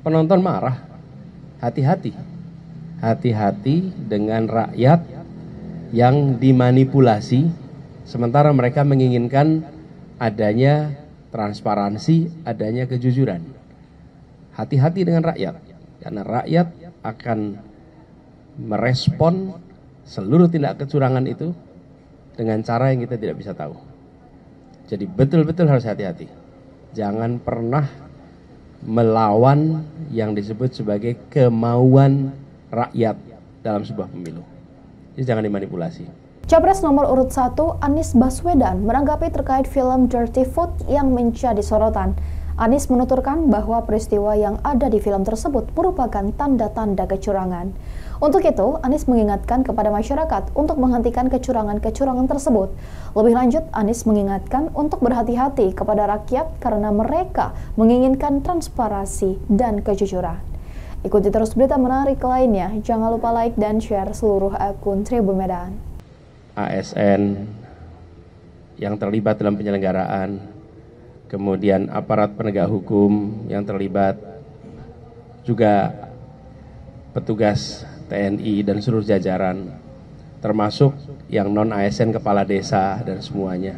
penonton marah. Hati-hati. Hati-hati dengan rakyat yang dimanipulasi, sementara mereka menginginkan adanya transparansi, adanya kejujuran. Hati-hati dengan rakyat, karena rakyat akan merespon seluruh tindak kecurangan itu dengan cara yang kita tidak bisa tahu. Jadi betul-betul harus hati-hati. Jangan pernah melawan yang disebut sebagai kemauan rakyat dalam sebuah pemilu. Jadi jangan dimanipulasi. Capres nomor urut 1 Anies Baswedan menanggapi terkait film Dirty Food yang menjadi sorotan. Anies menuturkan bahwa peristiwa yang ada di film tersebut merupakan tanda-tanda kecurangan. Untuk itu, Anies mengingatkan kepada masyarakat untuk menghentikan kecurangan-kecurangan tersebut. Lebih lanjut, Anies mengingatkan untuk berhati-hati kepada rakyat karena mereka menginginkan transparansi dan kejujuran. Ikuti terus berita menarik lainnya. Jangan lupa like dan share seluruh akun Tribun Medan. ASN yang terlibat dalam penyelenggaraan, kemudian aparat penegak hukum yang terlibat, juga petugas TNI dan seluruh jajaran, termasuk yang non-ASN kepala desa dan semuanya.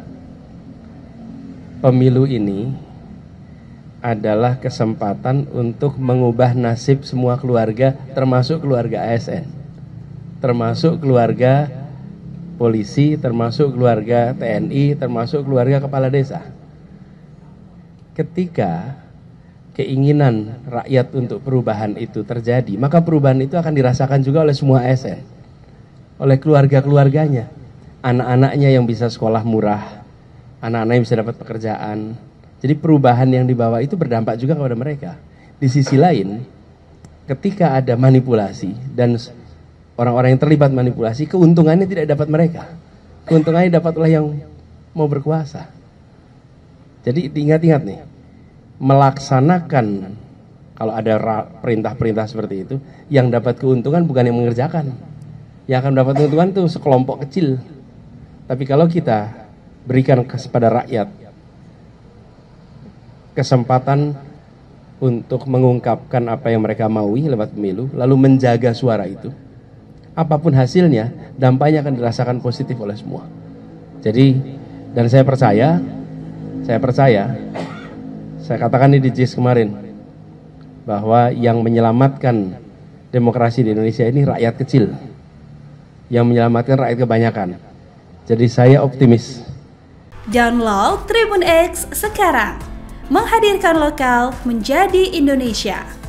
Pemilu ini adalah kesempatan untuk mengubah nasib semua keluarga, termasuk keluarga ASN, termasuk keluarga polisi, termasuk keluarga TNI, termasuk keluarga kepala desa. Ketika keinginan rakyat untuk perubahan itu terjadi, maka perubahan itu akan dirasakan juga oleh semua ASN, oleh keluarga-keluarganya, anak-anaknya yang bisa sekolah murah, anak-anak yang bisa dapat pekerjaan. Jadi perubahan yang dibawa itu berdampak juga kepada mereka. Di sisi lain, ketika ada manipulasi dan orang-orang yang terlibat manipulasi, keuntungannya tidak dapat mereka. Keuntungannya dapat oleh yang mau berkuasa. Jadi ingat-ingat nih, melaksanakan kalau ada perintah-perintah seperti itu, yang dapat keuntungan bukan yang mengerjakan. Yang akan dapat keuntungan itu sekelompok kecil. Tapi kalau kita berikan kepada rakyat kesempatan untuk mengungkapkan apa yang mereka maui lewat pemilu, lalu menjaga suara itu, apapun hasilnya, dampaknya akan dirasakan positif oleh semua. Jadi, dan saya percaya, saya katakan ini di JIS kemarin, bahwa yang menyelamatkan demokrasi di Indonesia ini rakyat kecil, yang menyelamatkan rakyat kebanyakan. Jadi saya optimis. Download Tribun X sekarang, menghadirkan lokal menjadi Indonesia.